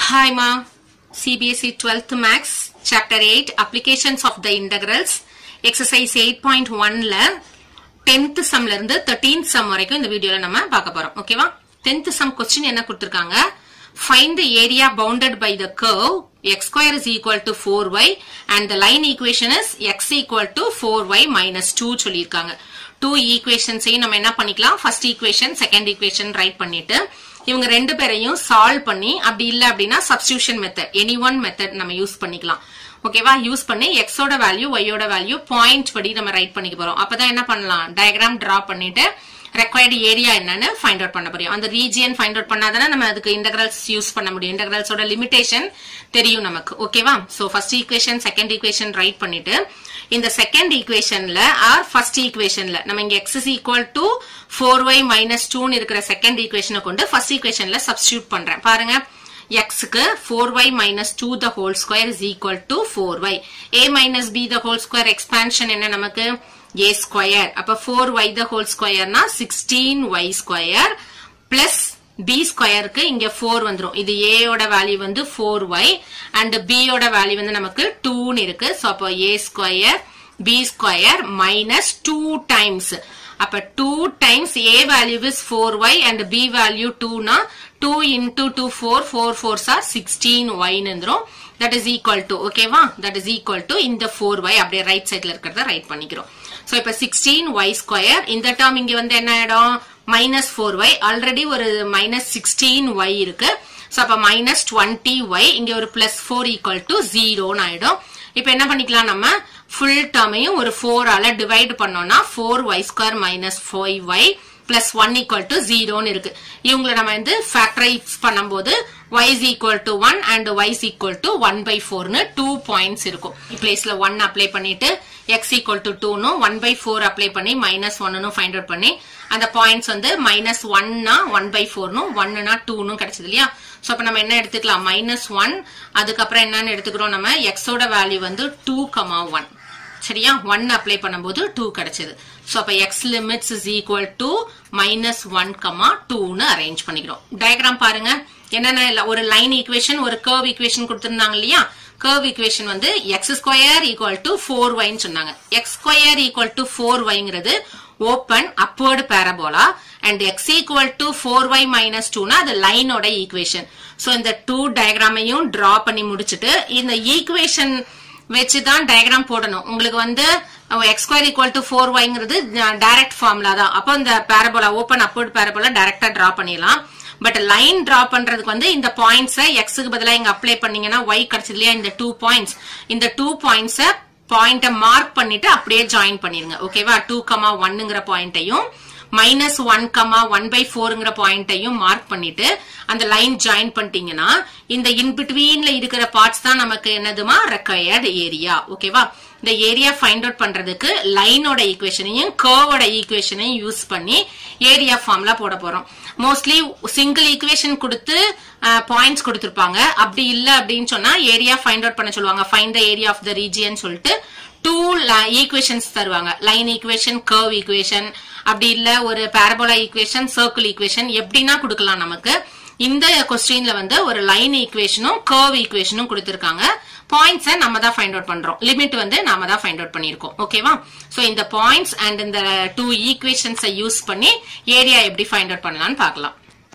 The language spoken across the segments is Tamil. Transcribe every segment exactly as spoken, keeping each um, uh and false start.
Hi ma, C B S E twelfth Max, Chapter eight, Applications of the Integrals, Exercise eight point one la tenth sum la irundhu thirteenth sum varaikkum indha video la nama paaka porom. Okay va? tenth sum question enna kuduthirukanga? Find the area bounded by the curve x square is equal to four y and the line equation is x equal to four y minus two சொல்லிருக்காங்க. two equations ஐ நம்ம என்ன பண்ணிக்கலாம்? First equation, second equation write பண்ணிட்டு இவங்க ரெண்டு பேரையும் சால்வ் பண்ணி அப்படி இல்ல அப்படினா substitution method any one method நம்ம யூஸ் பண்ணிக்கலாம். ஓகேவா? யூஸ் பண்ணி x ஓட வேல்யூ y ஓட வேல்யூ பாயிண்ட் படி நம்ம ரைட் பண்ணிக்க போறோம். அப்பதான் என்ன பண்ணலாம்? டயகிராம் டிரா பண்ணிட்டு required area என்னன்னு find out பண்ண போறோம். அந்த region find out பண்ணாதானே நம்ம அதுக்கு integrals யூஸ் பண்ண முடியும். integrals ஓட limitation தெரியும் நமக்கு. ஓகேவா? So first equation, second equation write பண்ணிட்டு இந்த second equationல or first equationல நம்ம இங்க x is equal to four y minus two னு இருக்கிற second equationை கொண்டு first equationல substitute பண்றேன். பாருங்க. x க்கு four y minus two the whole square is equal to four y. a minus b the whole square expansion என்ன நமக்கு? a square. அப்ப four y the whole square na sixteen y square plus b square க்கு இங்க four வந்துரும். இது a ஓட வேல்யூ வந்து four y and b ஓட வேல்யூ வந்து நமக்கு two னு இருக்கு. சோ அப்ப a square b square minus two times. அப்ப two times a value is four y and b value two na two into two four four fours are sixteen y னு வந்துரும். That is equal to, okay va? That is equal to இந்த four y அப்படியே ரைட் சைடுல இருக்கிறத ரைட் பண்ணிக்கிறோம். சோ இப்ப sixteen y square இந்த டேர்ம் இங்க வந்து என்ன ஆயிடும்? minus four y. ஆல்ரெடி ஒரு minus sixteen y இருக்கு. சோ அப்ப minus twenty y இங்க ஒரு plus four equal to zero னு ஆயிடும். இப்ப என்ன பண்ணிக்கலாம் நம்ம? full டேர்மையும் ஒரு four ஆல டிவைட் பண்ணோம்னா four y square minus five y plus one equal to zero னு இருக்கு. இவங்களை நம்ம வந்து ஃபேக்டரைஸ் பண்ணும்போது y is equal to one and y is equal to one by four னு two points இருக்கும். பிளேஸ்ல one அப்ளை பண்ணிட்டு x equal to two னு one by four அப்ளை பண்ணி minus one னு ஃபைண்ட் அவுட் பண்ணி அந்த பாயிண்ட்ஸ் வந்து minus one னா one by four னு one னா two னு கிடைச்சது இல்லையா? சோ அப்ப நம்ம என்ன எடுத்துக்கலாம்? minus one அதுக்கு அப்புறம் என்னன்னு எடுத்துக்கிறோம் நம்ம? x ஓட வேல்யூ வந்து two, one. சரியா? one அப்ளை பண்ணும்போது two கிடைச்சது. சோ அப்ப x limits is equal to minus one, two னு அரேஞ்ச் பண்ணிக்கிறோம். டயகிராம் பாருங்க. என்னன்னா ஒரு லைன் ஈக்குவேஷன் ஒரு கர்வ் ஈக்குவேஷன் கொடுத்திருந்தாங்க இல்லையா? கர்வ் ஈக்குவேஷன் வந்து x square equal to four y ன்னு சொன்னாங்க. x square equal to four y ங்கிறது open upward parabola and x equal to four y minus two னா அது லைனோட ஈக்குவேஷன். சோ இந்த two டயகிராமையும் டிரா பண்ணி முடிச்சிட்டு இந்த ஈக்குவேஷன் வச்சுதான் டயகிராம் போடணும். உங்களுக்கு வந்து x square equal to four y ங்கிறது டைரக்ட் ஃபார்முலா தான். அப்ப இந்த பாராபோலா ஓபன் அப்வர்ட் பாராபோலா டைரக்டா டிரா பண்ணிடலாம். பட் லைன் டிரா பண்றதுக்கு வந்து இந்த பாயிண்ட்ஸ் x க்கு பதிலா இங்க அப்ளை பண்ணீங்கன்னா y கிடைச்சது இல்லையா? இந்த two பாயிண்ட்ஸ் இந்த two பாயிண்ட்ஸ் பாயிண்ட மார்க் பண்ணிட்டு அப்படியே ஜாயின் பண்ணிருங்க. ஓகேவா? two, one ங்கற பாயிண்டையும் minus one, one by four ங்கற பாயிண்டையும் மார்க் பண்ணிட்டு அந்த லைன் ஜாயின் பண்ணிட்டீங்கன்னா இந்த இன் பிட்வீன்ல இருக்கிற பார்ட்ஸ் தான் நமக்கு என்னதுமா? Required area. ஓகேவா? இந்த ஏரியா ஃபைண்ட் அவுட் பண்றதுக்கு லைனோட ஈக்குவேஷனையும் கர்வோட ஈக்குவேஷனையும் யூஸ் பண்ணி ஏரியா ஃபார்முலா போட போறோம். மோஸ்ட்லி சிங்கிள் ஈக்குவேஷன் கொடுத்து பாயிண்ட்ஸ் கொடுத்திருப்பாங்க. அப்படி இல்ல அப்படின்னு சொன்னா ஏரியா ஃபைண்ட் அவுட் பண்ண சொல்லுவாங்க. Find the area of the region சொல்லிட்டு டூ ஈக்குவேஷன்ஸ் தருவாங்க. லைன் ஈக்குவேஷன், கர்வ் ஈக்குவேஷன், அப்படி இல்ல ஒரு பாராபோலா ஈக்குவேஷன், சர்க்கிள் ஈக்குவேஷன் எப்படின்னா கொடுக்கலாம் நமக்கு. இந்த கொஸ்டின்ல வந்து ஒரு லைன் ஈக்குவேஷனும் கர்வ் ஈக்குவேஷனும் கொடுத்திருக்காங்க. பாயிண்ட்ஸ் நம்ம தான் ஃபைண்ட் அவுட் பண்றோம். லிமிட் வந்து நாம தான் ஃபைண்ட் அவுட் பண்ணிருக்கோம். ஓகேவா? சோ இந்த பாயிண்ட்ஸ் அண்ட் இந்த டூ ஈக்குவேஷன்ஸை யூஸ் பண்ணி ஏரியா எப்படி ஃபைண்ட் அவுட் பண்ணலாம்னு பார்க்கலாம்.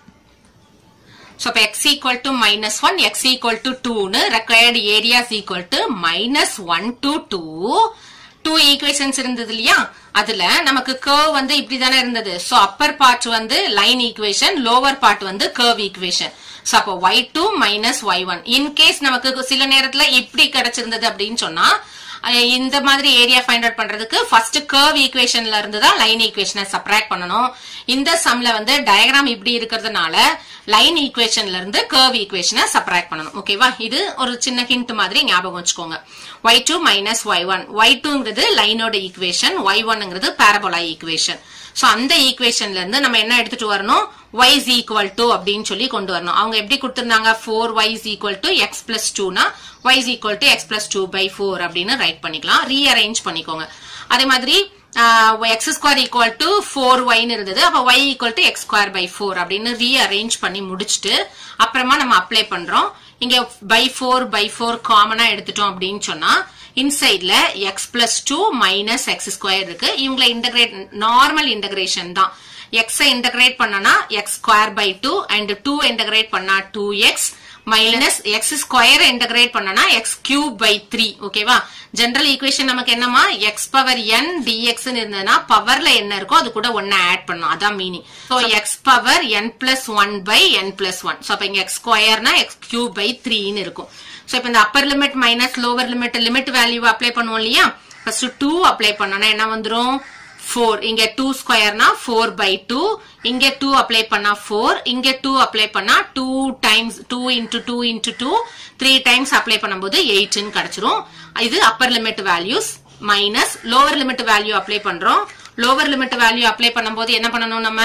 சோ அப்ப x equal to minus one, x equal to two னு required area is equal to minus one to two. two equations இருந்தது இல்லையா? அதுல நமக்கு curve வந்து இப்படி தானே இருந்தது. சோ அப்பர் பார்ட் வந்து லைன் ஈக்குவேஷன், லோவர் பார்ட் வந்து curve ஈக்குவேஷன். சோ அப்ப y two minus y one. In case நமக்கு சில நேரத்துல இப்படி கிடைச்சிருந்தது அப்படின்னு சொன்னா இந்த மாதிரி ஏரியா ஃபைண்ட் அவுட் பண்றதுக்கு ஃபர்ஸ்ட் கர்வ் ஈக்குவேஷன்ல இருந்து தான் லைன் ஈக்குவேஷனை சப்ட்ராக்ட் பண்ணணும். இந்த சம்ல வந்து டயகிராம் இப்படி இருக்கிறதுனால லைன் ஈக்குவேஷன்ல இருந்து கர்வ் ஈக்குவேஷனை சப்ட்ராக்ட் பண்ணணும். ஓகேவா? இது ஒரு சின்ன ஹிண்ட் மாதிரி ஞாபகம் வச்சுக்கோங்க. y two minus y one. y two ங்கிறது லைனோட ஈக்குவேஷன், y one ங்கிறது பாராபோலா ஈக்குவேஷன். சோ அந்த ஈக்குவேஷன்ல இருந்து நம்ம என்ன எடுத்துட்டு வரணும்? y is equal to அப்படின்னு சொல்லி கொண்டு வரணும். அவங்க எப்படி கொடுத்திருந்தாங்க? four y is equal to x plus two னா y is equal to x plus two by four அப்படின்னு ரைட் பண்ணிக்கலாம். ரீஅரேஞ்ச் பண்ணிக்கோங்க. அதே மாதிரி x square equal to four y ன்னு இருந்தது. அப்ப y equal to x square by four அப்படின்னு ரீஅரேஞ்ச் பண்ணி முடிச்சிட்டு அப்புறமா நம்ம அப்ளை பண்றோம். இங்க by four by four காமனா எடுத்துட்டோம் அப்படின்னு சொன்னா இன்சைட்ல x plus two minus x square இருக்கு. இவங்களை இன்டகிரேட் நார்மல் இன்டகிரேஷன் தான். x இன்டகிரேட் பண்ணனா x square by two and two integrate பண்ணா two x minus x square integrate பண்ணனா x cube by three. ஓகேவா? ஜெனரல் ஈக்குவேஷன் நமக்கு என்னமா x power n dx ன்னு இருந்ததுனா பவர்ல என்ன இருக்கோ அது கூட ஒண்ணு ஆட் பண்ணனும். அதான் meaning. So x power n plus one by n plus one. So அப்ப இங்க x square னா x cube by three ன்னு இருக்கும். சோ இப்ப இந்த upper limit minus lower limit limit value apply பண்ணுவோம் இல்லையா? ஃபர்ஸ்ட் two அப்ளை பண்ணனா என்ன வந்துரும்? four. இங்க two square னா four by two. இங்க two அப்ளை பண்ணா four. இங்க two அப்ளை பண்ணா two times two into two into two three times apply பண்ணும்போது eight ன்னு கிடைச்சிரும். இது upper limit values minus lower limit value apply பண்றோம். லோவர் லிமிட் வேல்யூ அப்ளை பண்ணும்போது என்ன பண்ணணும் நம்ம?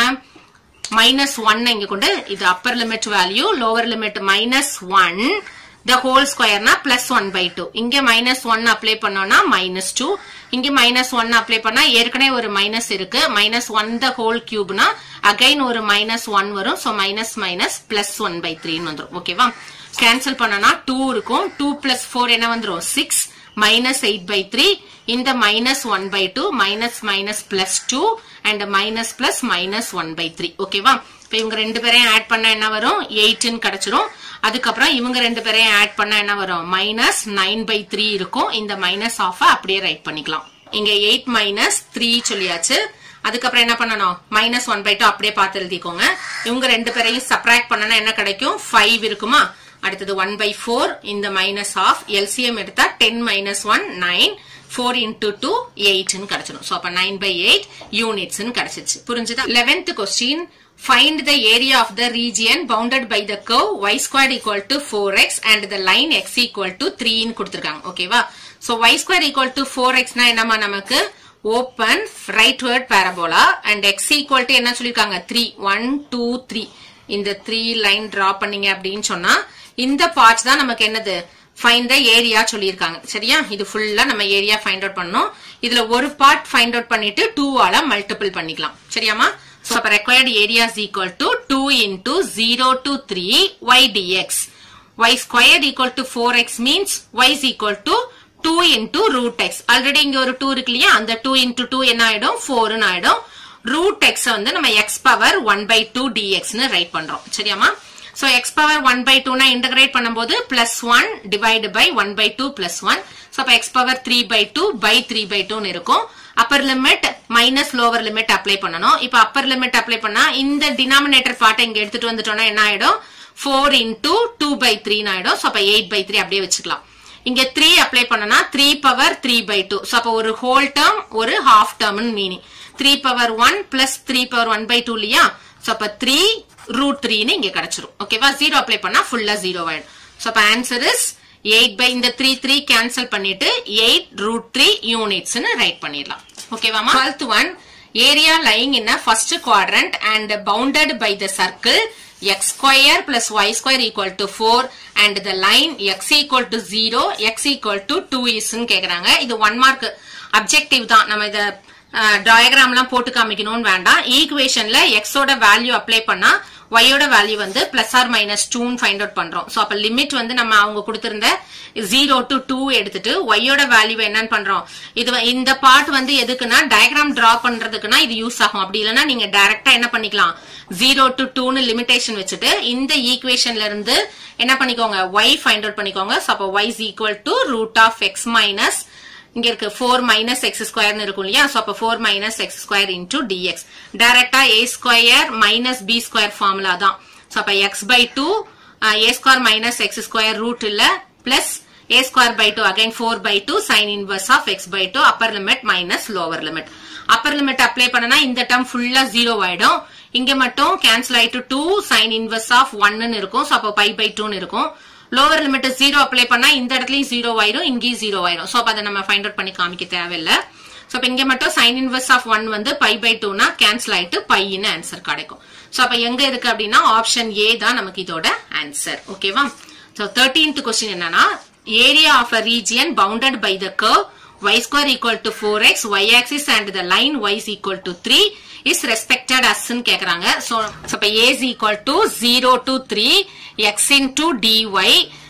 minus one இங்க கொண்டு இது upper limit value lower limit minus one the whole square na plus one by two. இங்க minus one apply பண்ணோம்னா minus two. இங்க minus one apply பண்ணா ஏற்கனவே ஒரு minus இருக்கு. minus one the whole cube na again ஒரு minus one வரும். so minus minus plus one by three ன்னு வந்துரும். ஓகேவா? கேன்சல் பண்ணனா two இருக்கும். two plus four என்ன வந்துரும்? six minus eight by three. இந்த minus one by two minus minus plus two and minus plus minus one by three. ஓகேவா? இப்ப இவங்க ரெண்டு பேரையும் ஆட் பண்ணா என்ன வரும்? eight ன்னு கிடைச்சிரும். அதுக்கப்புறம் இவங்க ரெண்டு பேரையும் ஆட் பண்ணா என்ன வரும்? மைனஸ் நைன் பை த்ரீ இருக்கும். இந்த மைனஸ் ஆஃப் அப்படியே ரைட் பண்ணிக்கலாம். இங்க எயிட் மைனஸ் த்ரீ சொல்லியாச்சு. அதுக்கப்புறம் என்ன பண்ணணும்? மைனஸ் ஒன் பை டூ அப்படியே பார்த்து எழுதிக்கோங்க. இவங்க ரெண்டு பேரையும் சப்ராக்ட் பண்ணனா என்ன கிடைக்கும்? ஃபைவ் இருக்குமா? அடுத்தது ஒன் பை ஃபோர். இந்த மைனஸ் ஆஃப் எல்சிஎம் எடுத்தா ten minus one nine. four into two eight ன்னு கிடைச்சிடும். சோ அப்ப nine by eight யூனிட்ஸ் ன்னு கிடைச்சிச்சு. புரிஞ்சுதா? eleventh question. Find the area of the region bounded by the curve y squared equal to four x and the line x equal to three ன்னு கொடுத்திருக்காங்க. ஓகேவா? So y squared equal to four x னா என்னமா நமக்கு? Open rightward parabola and x equal to என்ன சொல்லிருக்காங்க? three. one, two, three. இந்த three line draw பண்ணீங்க அப்படின்னு சொன்னா இந்த பார்ட்ஸ் தான் நமக்கு என்னது? Find the area சொல்லிருக்காங்க. சரியா? இது ஃபுல்லா நம்ம ஏரியா ஃபைண்ட் அவுட் பண்ணனும். இதுல ஒரு பார்ட் ஃபைண்ட் அவுட் பண்ணிட்டு two ஆல மல்டிபிள் பண்ணிக்கலாம். சரியாமா? So, அப்ப required area is equal to two into zero to three y dx. Y squared equal to four x means y is equal to two into root x. Already இங்க ஒரு two இருக்கு இல்லையா? அந்த two into two என்ன ஆயிடும்? four ன்னு ஆயிடும். root x வந்து நம்ம x power one by two dx ன்னு ரைட் பண்றோம். சரியாமா? So, x power one by two னா இன்டகிரேட் பண்ணும்போது plus one divided by one by two plus one. So, அப்ப x power three by two by three by two ன்னு இருக்கும். upper limit minus lower limit apply பண்ணனும். இப்ப upper limit apply பண்ணா இந்த denominator part இங்க எடுத்துட்டு வந்துட்டோம்னா என்ன ஆயிடும்? four into two by three ன்னு ஆயிடும். சோ அப்ப eight by three அப்படியே வச்சுக்கலாம். இங்க three apply பண்ணனா three power three by two. So அப்ப ஒரு whole term ஒரு half term ன்னு meaning. three power one plus three power one by two இல்லையா? சோ அப்ப three root three ன்னு இங்க கிடைச்சிரும். ஓகேவா? zero apply பண்ணா ஃபுல்லா zero ஆயிடும். சோ அப்ப answer is eight by இந்த three three cancel பண்ணிட்டு eight root three units ன்னு ரைட் பண்ணிடலாம். ஓகேவாமா? twelfth one. Area lying in a first quadrant and bounded by the circle x square plus y square equal to four and the line x equal to zero, x equal to two is ன்னு கேக்குறாங்க. இது one mark objective தான். நம்ம இத டயகிராம்லாம் போட்டு காமிக்கணும்னு வேண்டாம். ஈக்குவேஷன்ல x ஓட வேல்யூ அப்ளை பண்ணா y ஓட வேல்யூ வந்து பிளஸ் ஆர் மைனஸ் டூ ன்னு ஃபைண்ட் அவுட் பண்றோம். சோ அப்ப லிமிட் வந்து நம்ம அவங்க கொடுத்திருந்த zero to two எடுத்துட்டு y ஓட வேல்யூ என்னன்னு பண்றோம்? இது இந்த பார்ட் வந்து எதுக்குன்னா டயகிராம் டிரா பண்றதுக்குன்னா இது யூஸ் ஆகும். அப்படி இல்லனா நீங்க டைரக்டா என்ன பண்ணிக்கலாம்? zero to two ன்னு லிமிட்டேஷன் வச்சுட்டு இந்த ஈக்குவேஷன்ல இருந்து என்ன பண்ணிக்கோங்க? y ஃபைண்ட் அவுட் பண்ணிக்கோங்க. சோ அப்ப y is equal to root of x minus இங்க இருக்கு four minus x square ன்னு இருக்கும் இல்லையா? சோ அப்ப four minus x square into dx. டைரக்டா a square minus b square formula தான். சோ அப்ப x by two a square minus x square root இல்ல plus a square by two again four by two sin inverse of x by two upper limit minus lower limit. upper limit apply பண்ணனா இந்த term ஃபுல்லா zero ஆயிடும். இங்க மட்டும் கேன்சல் ஆயிட்டு two sin inverse of one ன்னு இருக்கும். சோ அப்ப pi by two ன்னு இருக்கும். lower limit zero apply பண்ணா இந்த இடத்துலயும் zero ஆயிடும், இங்கேயும் zero ஆயிடும். சோ அப்ப அத நம்ம ஃபைண்ட் அவுட் பண்ணி காமிக்க தேவையில்ல. சோ அப்ப இங்க மட்டும் sin inverse of one வந்து pi by two னா கேன்சல் ஆயிட்டு pi ன்னு ஆன்சர் கிடைக்கும். சோ அப்ப எங்க இருக்கு அப்படினா ஆப்ஷன் A தான் நமக்கு இதோட ஆன்சர். ஓகேவா? சோ thirteenth question என்னன்னா area of a region bounded by the curve y square equal to four x, y axis and the line y is equal to three is respected as ன்னு கேக்குறாங்க. சோ அப்ப A is equal to zero to three x into dy.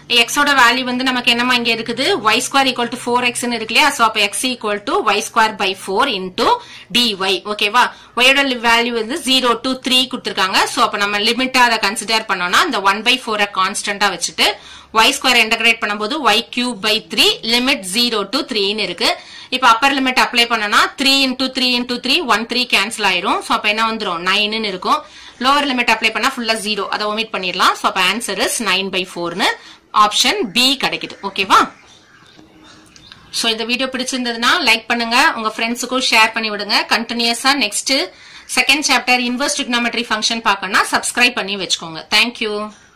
x ஓட வேல்யூ வந்து நமக்கு என்னமா இங்க இருக்குது y square equal to four x ன்னு இருக்கு இல்லையா சோ அப்ப x equal to y square by four into dy ஓகேவா y ஓட வேல்யூ வந்து zero to three கொடுத்திருக்காங்க சோ அப்ப நம்ம லிமிட்டா அத கன்சிடர் பண்ணோம்னா இந்த one by four அ கான்ஸ்டன்ட்டா வச்சிட்டு y square இன்டகிரேட் பண்ணும்போது y cube by three limit zero to three ன்னு இருக்கு இப்ப அப்பர் லிமிட் அப்ளை பண்ணனா three into three into three one three cancel ஆயிரும் சோ அப்ப என்ன வந்துரும் nine ன்னு இருக்கும் லோவர் லிமிட் அப்ளை பண்ணா ஃபுல்லா zero அத ஒமிட் பண்ணிரலாம் சோ அப்ப answer is nine by four ன்னு ஆப்ஷன் B கிடைக்குது ஓகேவா சோ இந்த வீடியோ பிடிச்சிருந்ததுனா லைக் பண்ணுங்க உங்க ஃப்ரெண்ட்ஸ்க்கு ஷேர் பண்ணி விடுங்க கண்டினியூஸா next second chapter inverse trigonometry function பார்க்கணும்னா சப்ஸ்கிரைப் பண்ணி வெச்சுக்கோங்க Thank you